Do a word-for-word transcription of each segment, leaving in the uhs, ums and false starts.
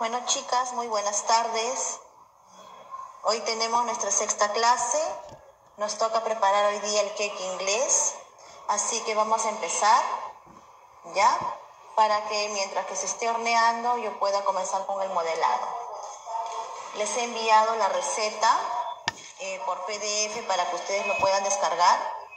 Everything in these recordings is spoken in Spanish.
Bueno, chicas, muy buenas tardes. Hoy tenemos nuestra sexta clase. Nos toca preparar hoy día el cake inglés. Así que vamos a empezar, ¿ya? Para que mientras que se esté horneando yo pueda comenzar con el modelado. Les he enviado la receta eh, por P D F para que ustedes lo puedan descargar.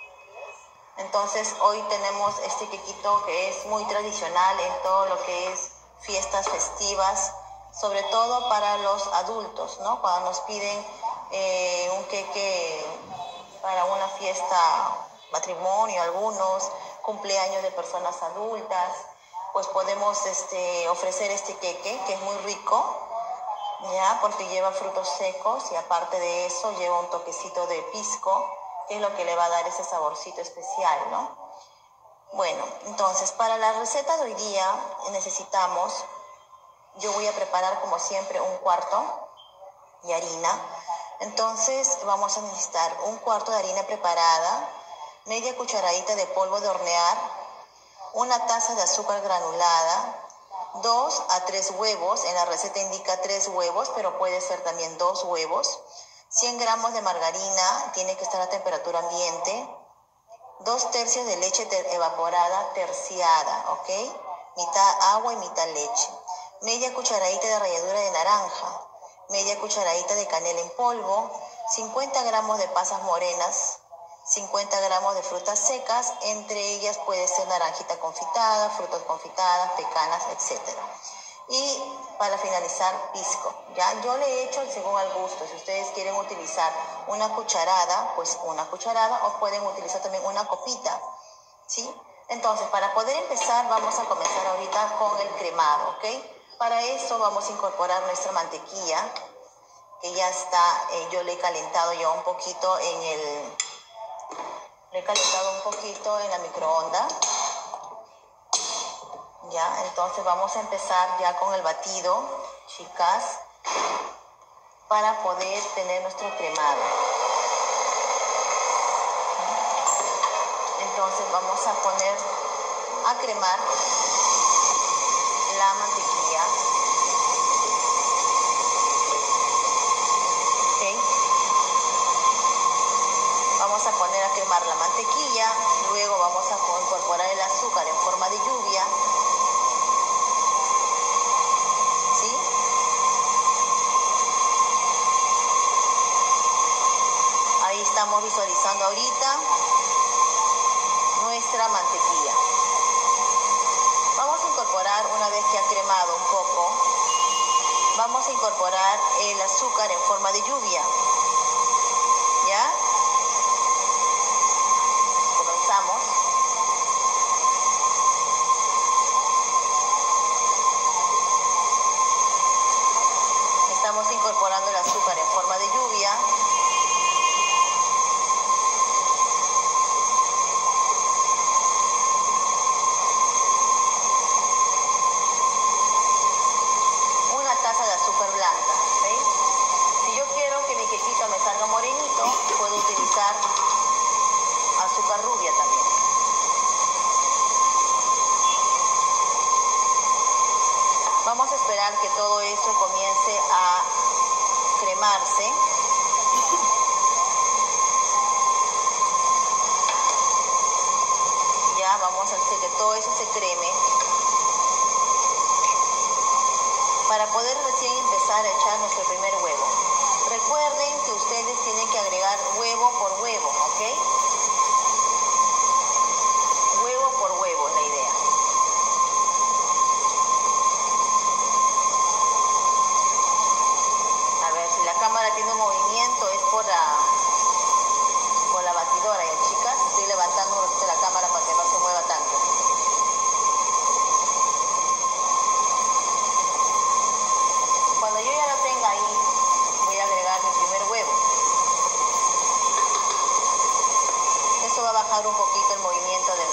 Entonces hoy tenemos este quequito que es muy tradicional en todo lo que es fiestas festivas, sobre todo para los adultos, ¿no? Cuando nos piden eh, un queque para una fiesta, matrimonio, algunos, cumpleaños de personas adultas, pues podemos este, ofrecer este queque, que es muy rico, ¿ya? Porque lleva frutos secos y aparte de eso lleva un toquecito de pisco, que es lo que le va a dar ese saborcito especial, ¿no? Bueno, entonces, para la receta de hoy día necesitamos, yo voy a preparar como siempre un cuarto de harina. Entonces vamos a necesitar un cuarto de harina preparada, media cucharadita de polvo de hornear, una taza de azúcar granulada, dos a tres huevos, en la receta indica tres huevos, pero puede ser también dos huevos, cien gramos de margarina, tiene que estar a temperatura ambiente, dos tercios de leche ter- evaporada terciada, ¿ok? Mitad agua y mitad leche. Media cucharadita de ralladura de naranja, media cucharadita de canela en polvo, cincuenta gramos de pasas morenas, cincuenta gramos de frutas secas, entre ellas puede ser naranjita confitada, frutas confitadas, pecanas, etcétera. Y para finalizar, pisco, ¿ya? Yo le he hecho según al gusto. Si ustedes quieren utilizar una cucharada, pues una cucharada, o pueden utilizar también una copita, ¿sí? Entonces, para poder empezar, vamos a comenzar ahorita con el cremado, ¿ok? Para eso vamos a incorporar nuestra mantequilla, que ya está, eh, yo le he calentado ya un poquito en el, le he calentado un poquito en la microonda. Ya, entonces vamos a empezar ya con el batido, chicas, para poder tener nuestro cremado. Entonces vamos a poner a cremar la mantequilla. ¿Ok? Vamos a poner a cremar la mantequilla, luego vamos a incorporar el azúcar en forma de lluvia. ¿Sí? Ahí estamos visualizando ahorita nuestra mantequilla. Vamos a incorporar, una vez que ha cremado un poco, vamos a incorporar el azúcar en forma de lluvia. ¿Ya? Comenzamos. Estamos incorporando el azúcar en forma de lluvia. Una taza de azúcar blanca, ¿veis? Si yo quiero que mi quequito me salga morenito, puedo utilizar azúcar rubia también. Vamos a esperar que todo eso comience a cremarse. Ya vamos a hacer que todo eso se creme para poder recién empezar a echar nuestro primer huevo. Recuerden que ustedes tienen que agregar huevo por huevo, ¿ok? Huevo por huevo es la idea. A ver, si la cámara tiene un movimiento es por la, por la batidora, ¿ya, chicas? Estoy levantando un ratito la cámara para que no se mueva tanto. Cuando yo ya lo tenga ahí, voy a agregar mi primer huevo. Eso va a bajar un poquito el movimiento del...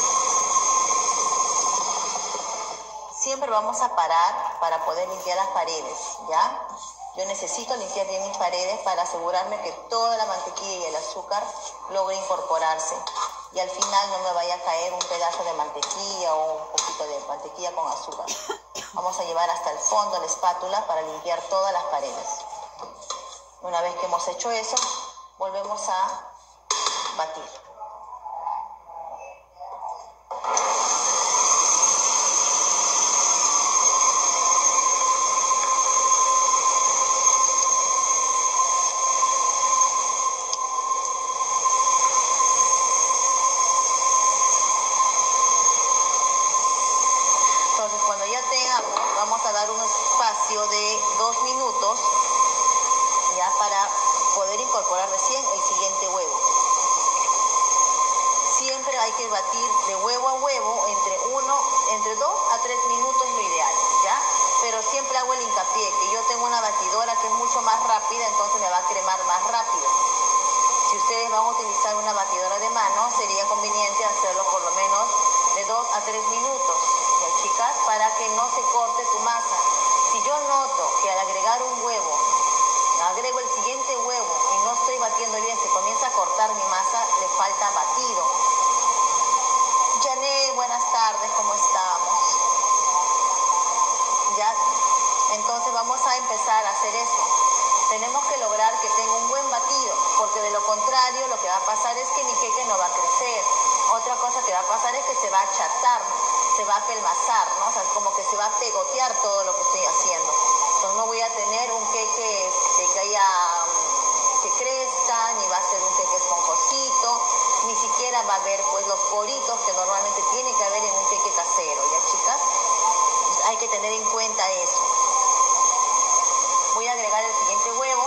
Siempre vamos a parar para poder limpiar las paredes, ¿ya? Yo necesito limpiar bien mis paredes para asegurarme que toda la mantequilla y el azúcar logre incorporarse. Y al final no me vaya a caer un pedazo de mantequilla o un poquito de mantequilla con azúcar. Vamos a llevar hasta el fondo la espátula para limpiar todas las paredes. Una vez que hemos hecho eso, volvemos a batir. Entonces, cuando ya tengamos, vamos a dar un espacio de dos minutos ya para poder incorporar recién el siguiente huevo. Siempre hay que batir de huevo a huevo entre uno, entre dos a tres minutos es lo ideal, ¿ya? Pero siempre hago el hincapié que yo tengo una batidora que es mucho más rápida, entonces me va a cremar más rápido. Si ustedes van a utilizar una batidora de mano, sería conveniente hacerlo por lo menos de dos a tres minutos, ¿ya, chicas? Para que no se corte tu masa. Si yo noto que al agregar un huevo, agrego el siguiente huevo y no estoy batiendo bien, se comienza a cortar mi masa, le falta batido. Janet, buenas tardes, ¿cómo estamos? Ya, entonces vamos a empezar a hacer eso. Tenemos que lograr que tenga un buen batido, porque de lo contrario lo que va a pasar es que mi queque no va a crecer. Otra cosa que va a pasar es que se va a achatar, se va a pelmazar, ¿no? O sea, como que se va a pegotear todo lo que estoy haciendo. Entonces no voy a tener un queque este, que haya, que crezca, ni va a ser un queque esponjosito, ni siquiera va a haber pues los poritos que normalmente tiene que haber en un queque casero, ¿ya, chicas? Entonces, hay que tener en cuenta eso. Voy a agregar el siguiente huevo,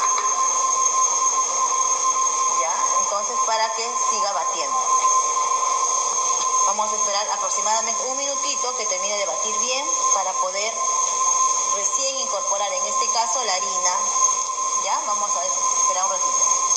¿ya? Entonces, para que siga batiendo. Vamos a esperar aproximadamente un minutito que termine de batir bien para poder recién incorporar, en este caso, la harina. ¿Ya? Vamos a esperar un ratito.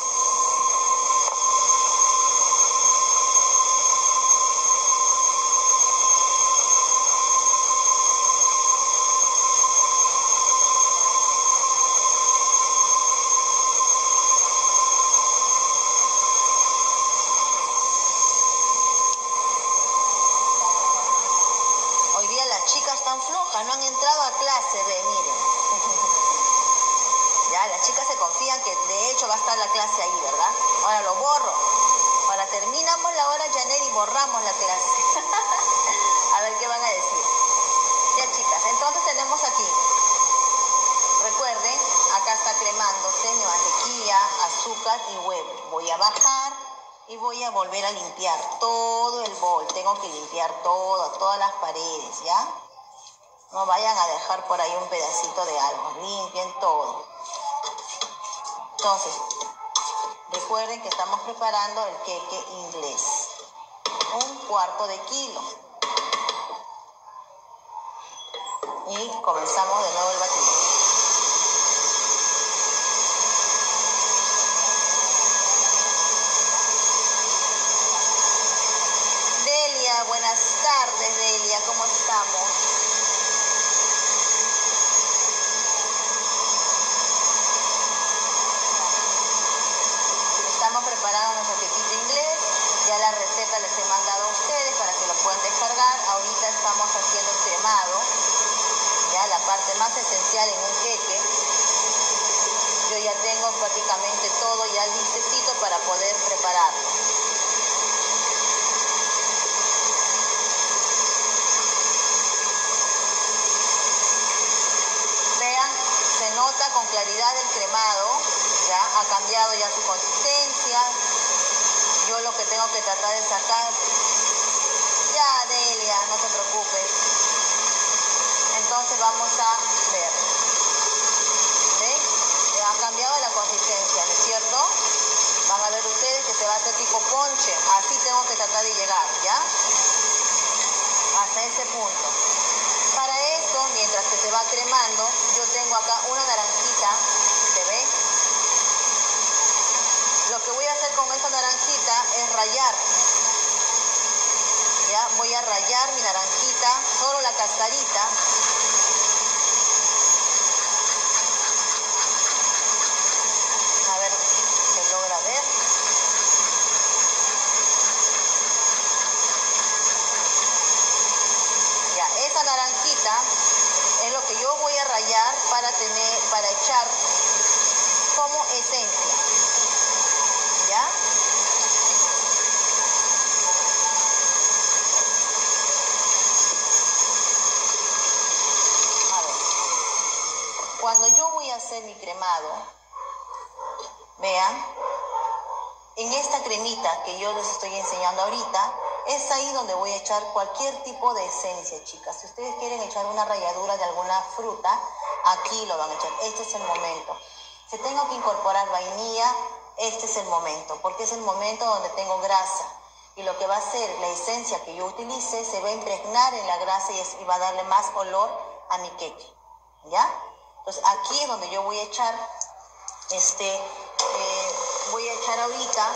Hoy día las chicas están flojas, no han entrado a clase, ve, miren. Ya, las chicas se confían que de hecho va a estar la clase ahí, ¿verdad? Ahora lo borro. Ahora terminamos la hora, Janet, y borramos la clase. A ver qué van a decir. Ya, chicas, entonces tenemos aquí. Recuerden, acá está cremándose mi mantequilla, azúcar y huevo. Voy a bajar y voy a volver a limpiar todo el bol. Tengo que limpiar todo, todas las paredes, ¿ya? No vayan a dejar por ahí un pedacito de algo. Limpien todo. Entonces, recuerden que estamos preparando el queque inglés. Un cuarto de kilo. Y comenzamos de nuevo el batido. Delia, buenas tardes, Delia, ¿cómo estamos? Estamos preparando nuestro quequito inglés. Ya la receta les he mandado a ustedes para que lo puedan descargar. Ahorita estamos haciendo el cremado, ya la parte más esencial en un queque. Yo ya tengo prácticamente todo ya listecito para poder prepararlo. Vean, se nota con claridad el cremado, ya ha cambiado ya su consistencia. Yo lo que tengo que tratar de sacar, ya Delia, no te preocupes. Entonces vamos a ver. ¿Ven? Ha cambiado la consistencia, ¿no es cierto? Van a ver ustedes que se va a hacer tipo ponche. Así tengo que tratar de llegar, ¿ya? Hasta ese punto. Para eso, mientras que se va cremando, yo tengo acá una naranjita, ¿se ve? Lo que voy a hacer con esta naranjita es rallar. Ya, voy a rallar mi naranjita, solo la cascarita. A ver, se logra ver. Ya, esta naranjita es lo que yo voy a rallar para tener, para echar como esencia, ¿ya? A ver, cuando yo voy a hacer mi cremado, vean, en esta cremita que yo les estoy enseñando ahorita, es ahí donde voy a echar cualquier tipo de esencia, chicas. Si ustedes quieren echar una ralladura de alguna fruta, aquí lo van a echar. Este es el momento. Si tengo que incorporar vainilla, este es el momento, porque es el momento donde tengo grasa. Y lo que va a hacer la esencia que yo utilice se va a impregnar en la grasa y, es, y va a darle más olor a mi queque, ¿ya? Entonces aquí es donde yo voy a echar, este, eh, voy a echar ahorita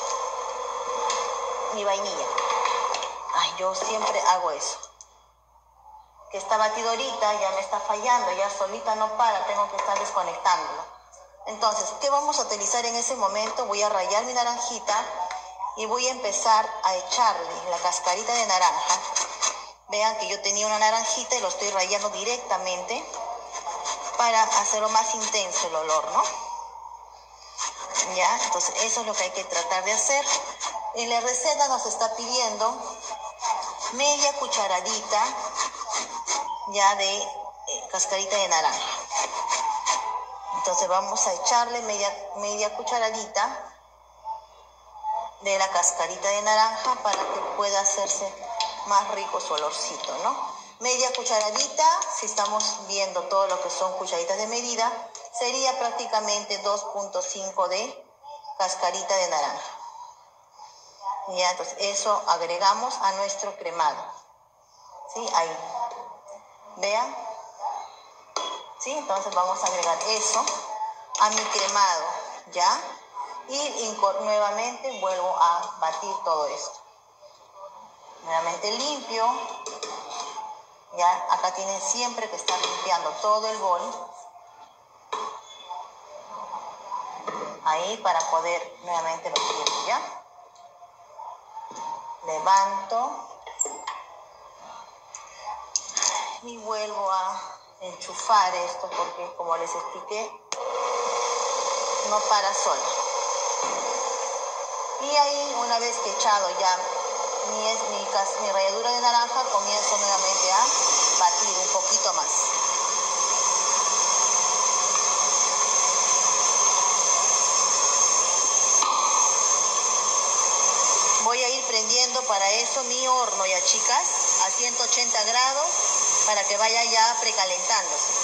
mi vainilla. Ay, yo siempre hago eso. Que esta batidorita ya me está fallando, ya solita no para, tengo que estar desconectándolo. Entonces, ¿qué vamos a utilizar en ese momento? Voy a rallar mi naranjita y voy a empezar a echarle la cascarita de naranja. Vean que yo tenía una naranjita y lo estoy rallando directamente para hacerlo más intenso el olor, ¿no? Ya, entonces eso es lo que hay que tratar de hacer. En la receta nos está pidiendo media cucharadita ya de eh, cascarita de naranja. Entonces vamos a echarle media, media cucharadita de la cascarita de naranja para que pueda hacerse más rico su olorcito, ¿no? Media cucharadita, si estamos viendo todo lo que son cucharaditas de medida, sería prácticamente dos punto cinco de cascarita de naranja. Ya, entonces eso agregamos a nuestro cremado. ¿Sí? Ahí. Vean. ¿Sí? Entonces vamos a agregar eso a mi cremado, ¿ya? Y nuevamente vuelvo a batir todo esto. Nuevamente limpio. Ya, acá tienen siempre que estar limpiando todo el bol. Ahí para poder nuevamente batirlo, ¿ya? Levanto. Y vuelvo a enchufar esto porque, como les expliqué, no para solo. Y ahí, una vez que he echado ya mi, mi, mi ralladura de naranja, comienzo nuevamente a batir un poquito más. Voy a ir prendiendo para eso mi horno, ya chicas, a ciento ochenta grados, para que vaya ya precalentándose.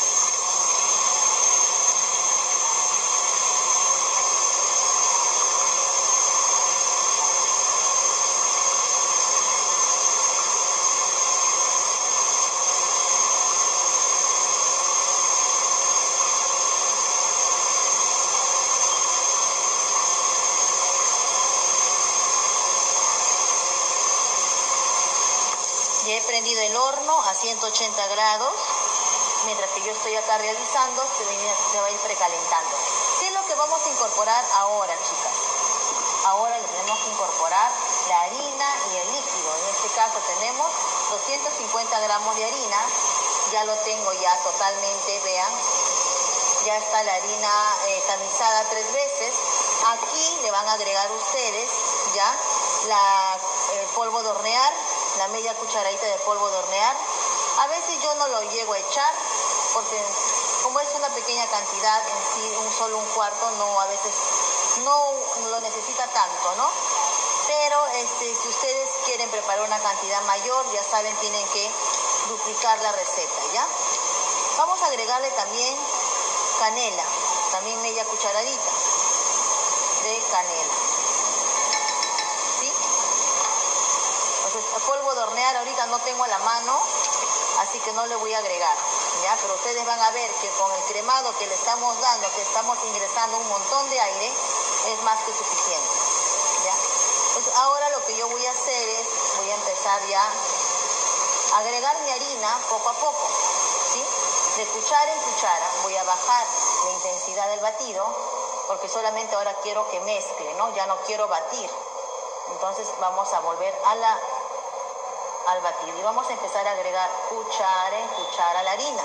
Ya he prendido el horno a ciento ochenta grados, mientras que yo estoy acá realizando, se, viene, se va a ir precalentando. ¿Qué es lo que vamos a incorporar ahora, chicas? Ahora le tenemos que incorporar la harina y el líquido. En este caso tenemos doscientos cincuenta gramos de harina, ya lo tengo ya totalmente, vean, ya está la harina eh, tamizada tres veces. Aquí le van a agregar ustedes ya la, el polvo de hornear, la media cucharadita de polvo de hornear. A veces yo no lo llego a echar porque como es una pequeña cantidad en sí, un solo un cuarto, no, a veces no lo necesita tanto, ¿no? Pero este, si ustedes quieren preparar una cantidad mayor, ya saben, tienen que duplicar la receta, ¿ya? Vamos a agregarle también canela, también media cucharadita de canela. ¿Sí? Entonces, el polvo de hornear ahorita no tengo a la mano, así que no le voy a agregar, ¿ya? Pero ustedes van a ver que con el cremado que le estamos dando, que estamos ingresando un montón de aire, es más que suficiente, ¿ya? Entonces, ahora lo que yo voy a hacer es, voy a empezar ya a agregar mi harina poco a poco, ¿sí? De cuchara en cuchara voy a bajar la intensidad del batido, porque solamente ahora quiero que mezcle, ¿no? Ya no quiero batir. Entonces vamos a volver a la, al batido. Y vamos a empezar a agregar cuchara en cuchara la harina.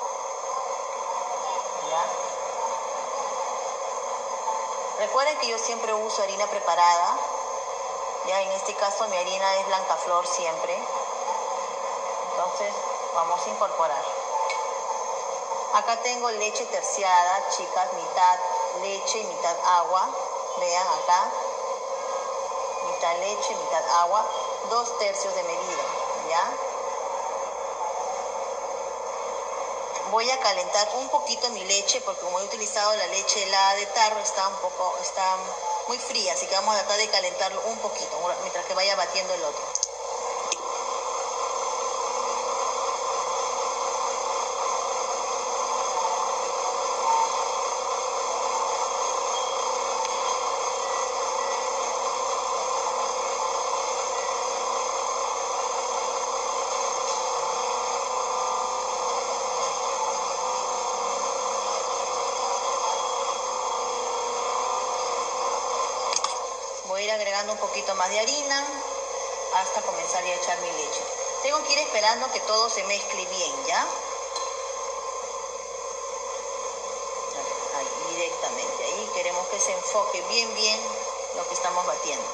¿Ya? Recuerden que yo siempre uso harina preparada. Ya en este caso mi harina es Blancaflor siempre. Entonces vamos a incorporar. Acá tengo leche terciada, chicas, mitad leche y mitad agua. Vean acá. Mitad leche, mitad agua. Dos tercios de medida. ¿Ya? Voy a calentar un poquito mi leche porque como he utilizado la leche helada de tarro está un poco, está muy fría, así que vamos a tratar de calentarlo un poquito mientras que vaya batiendo el otro. Voy a ir agregando un poquito más de harina hasta comenzar a echar mi leche. Tengo que ir esperando que todo se mezcle bien, ¿ya? Ahí, directamente. Ahí queremos que se enfoque bien, bien lo que estamos batiendo.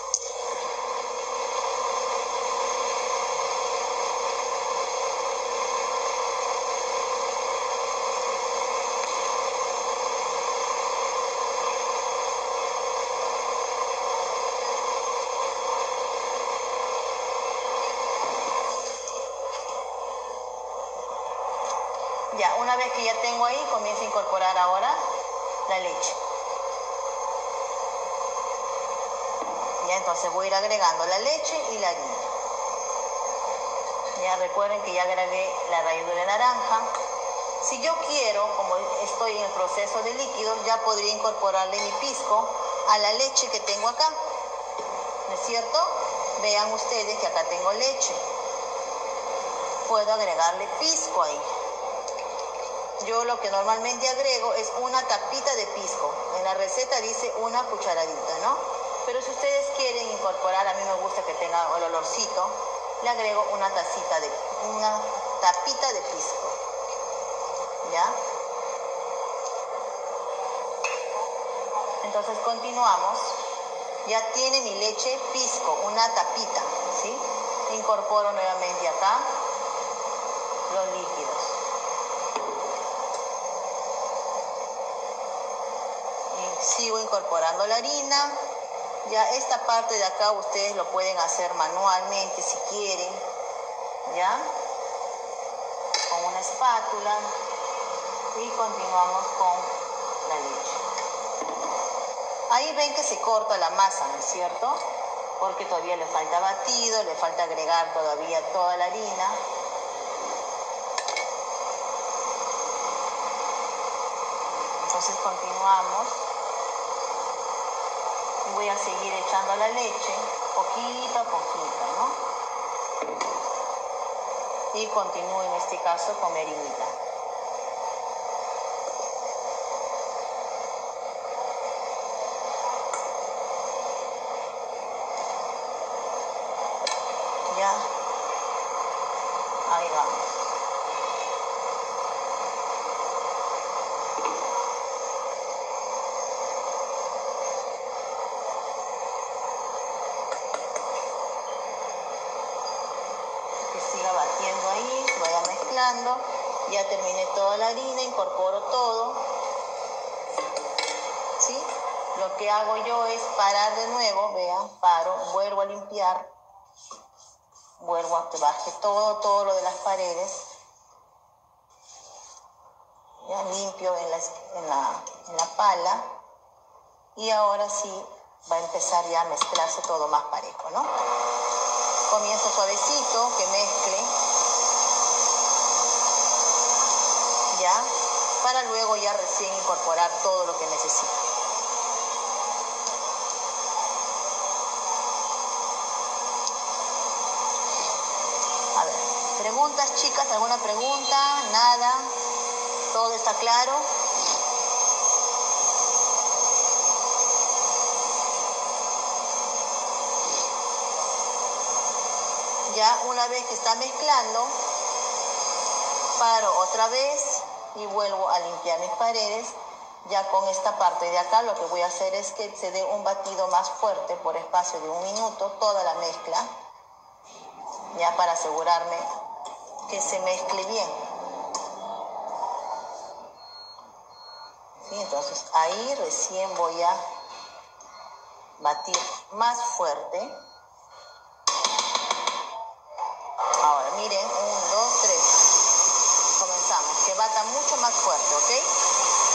Ya, una vez que ya tengo ahí, comienzo a incorporar ahora la leche. Ya, entonces voy a ir agregando la leche y la harina. Ya recuerden que ya agregué la ralladura de naranja. Si yo quiero, como estoy en el proceso de líquidos, ya podría incorporarle mi pisco a la leche que tengo acá. ¿No es cierto? Vean ustedes que acá tengo leche. Puedo agregarle pisco ahí. Yo lo que normalmente agrego es una tapita de pisco. En la receta dice una cucharadita, ¿no? Pero si ustedes quieren incorporar, a mí me gusta que tenga el olorcito, le agrego una tacita de, una tapita de pisco. ¿Ya? Entonces continuamos. Ya tiene mi leche pisco, una tapita, ¿sí? Incorporo nuevamente acá los líquidos. Sigo incorporando la harina. Ya esta parte de acá ustedes lo pueden hacer manualmente si quieren, ¿ya? Con una espátula. Y continuamos con la leche. Ahí ven que se corta la masa, ¿no es cierto? Porque todavía le falta batido, le falta agregar todavía toda la harina. Entonces continuamos. Voy a seguir echando la leche, poquito a poquito, ¿no? Y continúo en este caso con mi harinita. Ya. Ahí vamos. Siga batiendo ahí, vaya mezclando. Ya terminé toda la harina, incorporo todo. ¿Sí? Lo que hago yo es parar de nuevo, vean, paro, vuelvo a limpiar. Vuelvo a que baje todo, todo lo de las paredes. Ya limpio en la, en la, en la pala. Y ahora sí va a empezar ya a mezclarse todo más parejo, ¿no? Comienzo suavecito, que mezcle, ya, para luego ya recién incorporar todo lo que necesito. A ver, preguntas, chicas, ¿alguna pregunta? Nada, todo está claro. Ya una vez que está mezclando, paro otra vez y vuelvo a limpiar mis paredes. Ya con esta parte de acá lo que voy a hacer es que se dé un batido más fuerte por espacio de un minuto, toda la mezcla, ya para asegurarme que se mezcle bien. ¿Sí? Entonces ahí recién voy a batir más fuerte. Ahora miren, uno, dos, tres. Comenzamos, que bata mucho más fuerte, ¿ok?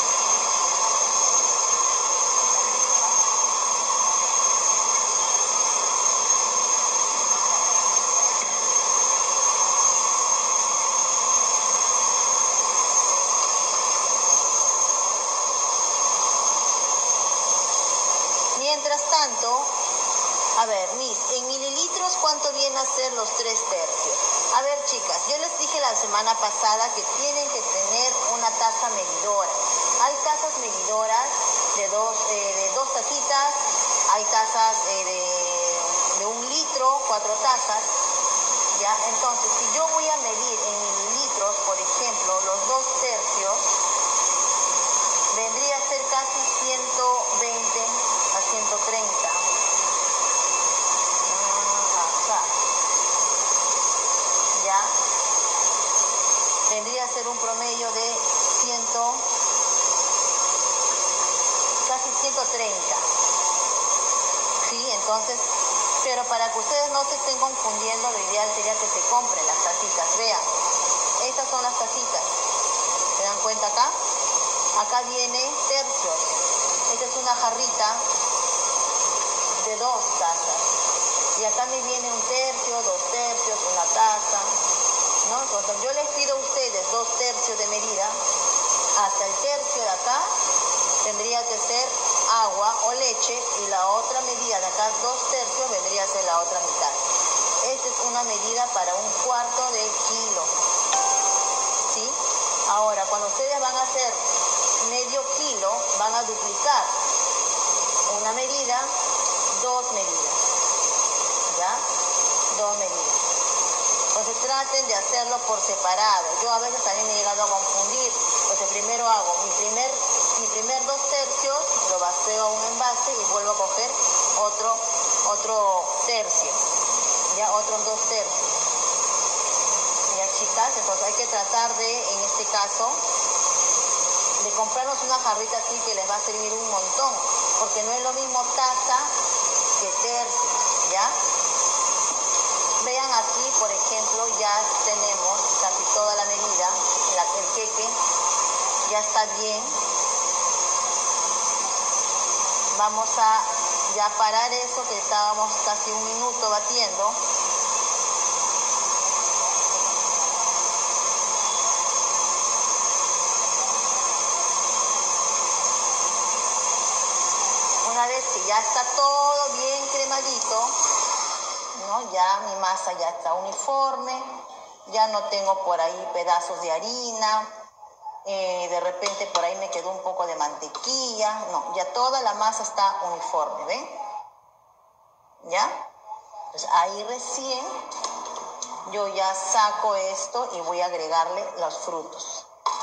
Mientras tanto, a ver, Miss, en mililitros, ¿cuánto viene a ser los tres tercios? A ver, chicas, yo les dije la semana pasada que tienen que tener una taza medidora. Hay tazas medidoras de dos, eh, de dos tacitas, hay tazas eh, de, de un litro, cuatro tazas, ¿ya? Entonces, si yo voy a medir en mililitros, por ejemplo, los dos tercios, vendría a ser casi ciento veinte a ciento treinta. Acá. ¿Ya? Vendría a ser un promedio de cien, casi ciento treinta. ¿Sí? Entonces, pero para que ustedes no se estén confundiendo, lo ideal sería que se compren las tacitas. Vean, estas son las tacitas. ¿Se dan cuenta acá? Acá viene tercios. Esta es una jarrita de dos tazas. Y acá me viene un tercio, dos tercios, una taza, ¿no? Entonces yo les pido a ustedes dos tercios de medida. Hasta el tercio de acá tendría que ser agua o leche, y la otra medida de acá, dos tercios, vendría a ser la otra mitad. Esta es una medida para un cuarto de kilo. ¿Sí? Ahora, cuando ustedes van a hacer medio kilo, van a duplicar una medida, dos medidas. ¿Ya? Dos medidas. Entonces traten de hacerlo por separado. Yo a veces también me he llegado a confundir. Entonces primero hago mi primer, mi primer dos tercios, lo vacío a un envase y vuelvo a coger otro, otro tercio. Ya, otros dos tercios. Ya, chicas, entonces hay que tratar de, en este caso, de comprarnos una jarrita así que les va a servir un montón. Porque no es lo mismo taza que tercios, ¿ya? Vean aquí, por ejemplo, ya tenemos casi toda la medida, la, el queque ya está bien. Vamos a ya parar eso que estábamos casi un minuto batiendo. Una vez que ya está todo bien cremadito, ¿no? Ya mi masa ya está uniforme, ya no tengo por ahí pedazos de harina, eh, de repente por ahí me quedó un poco de mantequilla, no, ya toda la masa está uniforme, ¿ven? ¿Ya? Entonces ahí recién yo ya saco esto y voy a agregarle los frutos.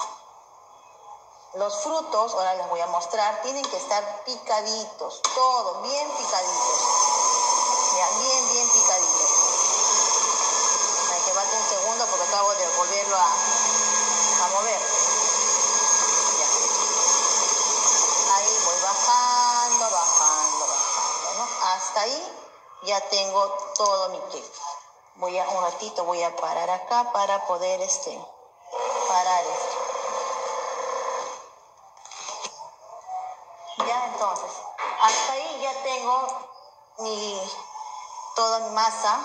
Los frutos, ahora les voy a mostrar, tienen que estar picaditos, todo bien picaditos. Ya, bien, bien picaditos. Hay que bate un segundo porque acabo de volverlo a, a mover. Ya. Ahí voy bajando, bajando, bajando, ¿no? Hasta ahí ya tengo todo mi cake. Voy a, un ratito voy a parar acá para poder este, parar esto. Ya, entonces, hasta ahí ya tengo mi, toda mi masa.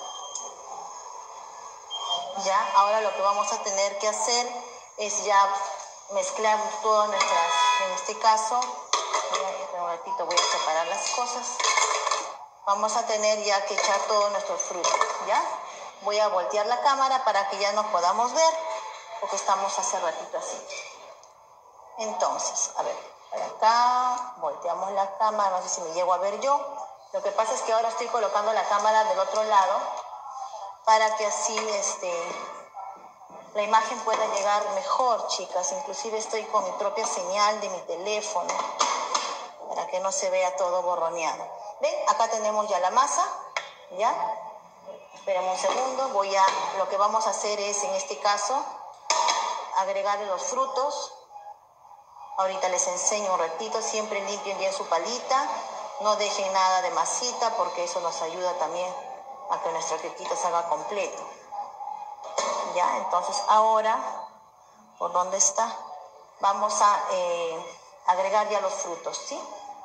Ya, ahora lo que vamos a tener que hacer es ya mezclar todas nuestras, en este caso, voy a, un ratito voy a separar las cosas. Vamos a tener ya que echar todos nuestros frutos, ¿ya? Voy a voltear la cámara para que ya nos podamos ver, porque estamos hace ratito así. Entonces, a ver. Para acá, volteamos la cámara, no sé si me llego a ver yo. Lo que pasa es que ahora estoy colocando la cámara del otro lado para que así este, la imagen pueda llegar mejor, chicas. Inclusive estoy con mi propia señal de mi teléfono para que no se vea todo borroneado. ¿Ven? Acá tenemos ya la masa, ¿ya? Esperen un segundo. Voy a, lo que vamos a hacer es, en este caso, agregarle los frutos. Ahorita les enseño un ratito. Siempre limpien bien su palita. No dejen nada de masita porque eso nos ayuda también a que nuestro quequito salga completo. Ya, entonces ahora, ¿por dónde está? Vamos a eh, agregar ya los frutos, ¿sí?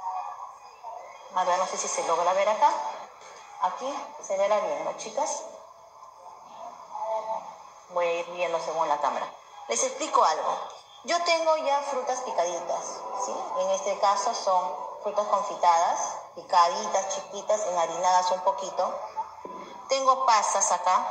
A ver, no sé si se logra ver acá. Aquí se verá bien, ¿no, chicas? Voy a ir viendo según la cámara. Les explico algo. Yo tengo ya frutas picaditas, ¿sí? En este caso son frutas confitadas, picaditas, chiquitas, enharinadas un poquito. Tengo pasas acá.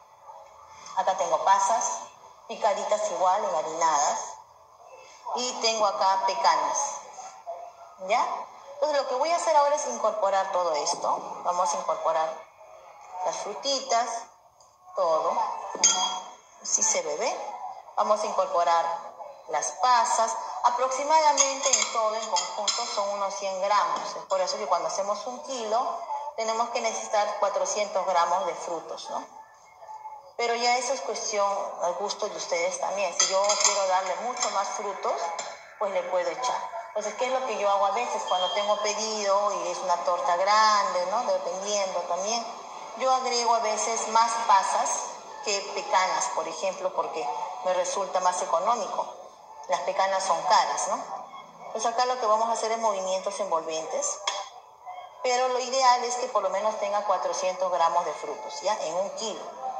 Acá tengo pasas, picaditas igual, enharinadas. Y tengo acá pecanas, ¿ya? Entonces lo que voy a hacer ahora es incorporar todo esto. Vamos a incorporar las frutitas, todo. ¿Sí se ve? ¿Ve? Vamos a incorporar las pasas. Aproximadamente en todo, en conjunto, son unos cien gramos. Es por eso que cuando hacemos un kilo, tenemos que necesitar cuatrocientos gramos de frutos, ¿no? Pero ya eso es cuestión al gusto de ustedes también. Si yo quiero darle mucho más frutos, pues le puedo echar. Entonces, ¿qué es lo que yo hago a veces cuando tengo pedido y es una torta grande, ¿no? Dependiendo también. Yo agrego a veces más pasas que pecanas, por ejemplo, porque me resulta más económico. Las pecanas son caras, ¿no? Pues acá lo que vamos a hacer es movimientos envolventes. Pero lo ideal es que por lo menos tenga cuatrocientos gramos de frutos, ¿ya? En un kilo.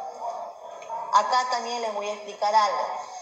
Acá también les voy a explicar algo.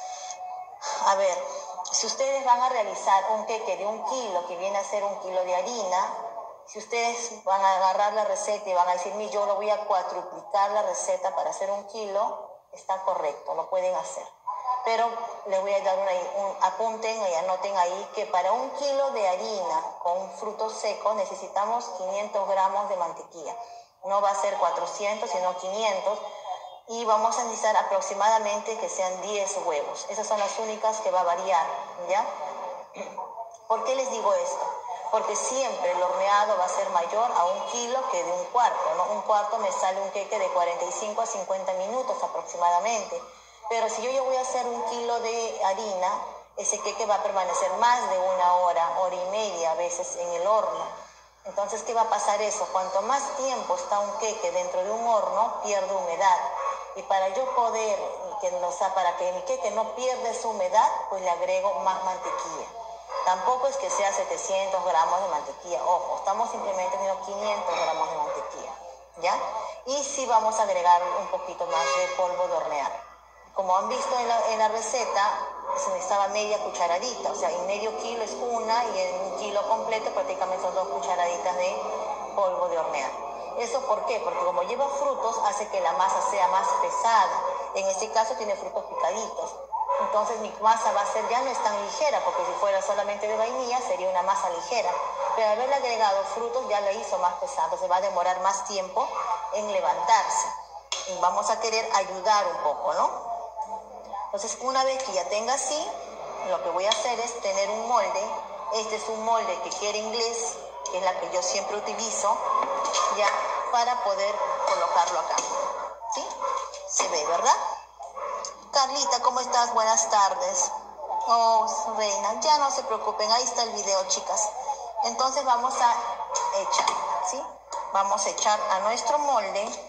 A ver, si ustedes van a realizar un queque de un kilo, que viene a ser un kilo de harina, si ustedes van a agarrar la receta y van a decir, mi, yo lo voy a cuatruplicar la receta para hacer un kilo, está correcto, lo pueden hacer. Pero les voy a dar una, un, apunten y anoten ahí que para un kilo de harina con frutos secos necesitamos quinientos gramos de mantequilla. No va a ser cuatrocientos, sino quinientos. Y vamos a necesitar aproximadamente que sean diez huevos. Esas son las únicas que va a variar, ¿ya? ¿Por qué les digo esto? Porque siempre el horneado va a ser mayor a un kilo que de un cuarto, ¿no? Un cuarto me sale un queque de cuarenta y cinco a cincuenta minutos aproximadamente. Pero si yo ya voy a hacer un kilo de harina, ese queque va a permanecer más de una hora, hora y media a veces en el horno. Entonces, ¿qué va a pasar eso? Cuanto más tiempo está un queque dentro de un horno, pierde humedad. Y para yo poder, que no, o sea, para que mi queque no pierda esa humedad, pues le agrego más mantequilla. Tampoco es que sea setecientos gramos de mantequilla. Ojo, estamos simplemente viendo quinientos gramos de mantequilla, ¿ya? Y sí vamos a agregar un poquito más de polvo de hornear. Como han visto en la, en la receta, se necesitaba media cucharadita. O sea, en medio kilo es una y en un kilo completo prácticamente son dos cucharaditas de polvo de hornear. ¿Eso por qué? Porque como lleva frutos, hace que la masa sea más pesada. En este caso tiene frutos picaditos. Entonces mi masa va a ser, ya no es tan ligera, porque si fuera solamente de vainilla sería una masa ligera. Pero al haberle agregado frutos ya la hizo más pesada, se va a demorar más tiempo en levantarse. Y vamos a querer ayudar un poco, ¿no? Entonces, una vez que ya tenga así, lo que voy a hacer es tener un molde. Este es un molde que quiere inglés, que es la que yo siempre utilizo, ya, para poder colocarlo acá. ¿Sí? Se ve, ¿verdad? Carlita, ¿cómo estás? Buenas tardes. Oh, reina, ya no se preocupen, ahí está el video, chicas. Entonces vamos a echar, ¿sí? Vamos a echar a nuestro molde,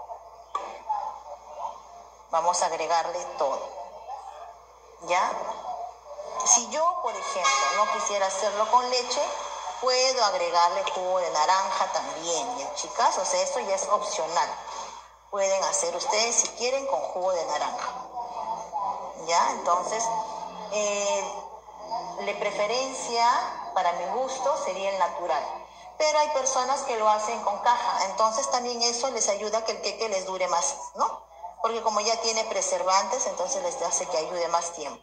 vamos a agregarle todo. ¿Ya? Si yo, por ejemplo, no quisiera hacerlo con leche, puedo agregarle jugo de naranja también, ¿ya, chicas? O sea, esto ya es opcional. Pueden hacer ustedes si quieren con jugo de naranja. ¿Ya? Entonces, eh, de preferencia, para mi gusto, sería el natural. Pero hay personas que lo hacen con caja. Entonces, también eso les ayuda a que el queque les dure más, ¿no? Porque como ya tiene preservantes, entonces les hace que ayude más tiempo.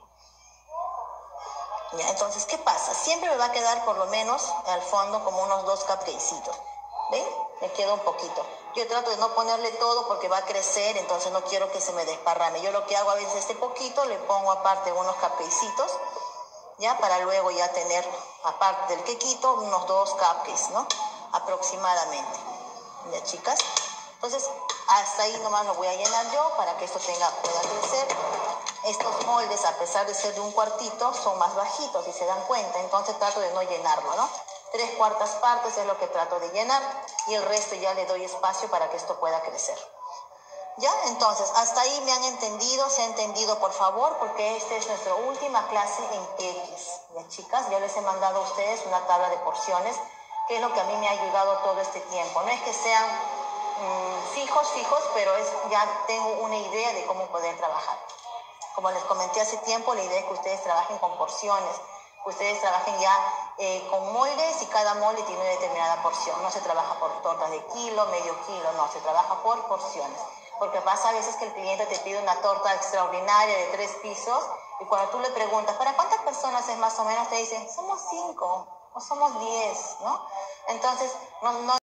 ¿Ya? Entonces, ¿qué pasa? Siempre me va a quedar por lo menos al fondo como unos dos cupcakecitos. ¿Ven? me queda un poquito. Yo trato de no ponerle todo porque va a crecer, entonces no quiero que se me desparrame. Yo lo que hago a veces este poquito, le pongo aparte unos cupcakecitos, ya, para luego ya tener, aparte del quequito, unos dos cupcakes, ¿no? Aproximadamente. Ya, chicas. Entonces, hasta ahí nomás lo voy a llenar yo para que esto tenga, pueda crecer. Estos moldes, a pesar de ser de un cuartito, son más bajitos, si se dan cuenta. Entonces trato de no llenarlo, ¿no? Tres cuartas partes es lo que trato de llenar y el resto ya le doy espacio para que esto pueda crecer. ¿Ya? Entonces, hasta ahí me han entendido, se ha entendido, por favor, porque esta es nuestra última clase en X. ¿Ya, chicas? Yo les he mandado a ustedes una tabla de porciones, que es lo que a mí me ha ayudado todo este tiempo. No es que sean mmm, fijos, fijos, pero es, ya tengo una idea de cómo poder trabajar. Como les comenté hace tiempo, la idea es que ustedes trabajen con porciones, que ustedes trabajen ya eh, con moldes y cada molde tiene una determinada porción. No se trabaja por tortas de kilo, medio kilo, no, se trabaja por porciones. Porque pasa a veces que el cliente te pide una torta extraordinaria de tres pisos y cuando tú le preguntas, ¿para cuántas personas es más o menos? Te dicen, somos cinco o somos diez, ¿no? Entonces, no, no